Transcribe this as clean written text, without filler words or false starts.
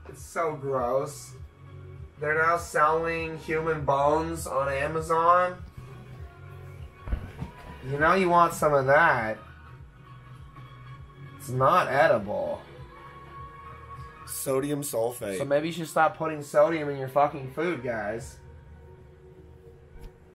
It's so gross. They're now selling human bones on Amazon. You know you want some of that. It's not edible. Sodium sulfate. So maybe you should stop putting sodium in your fucking food, guys.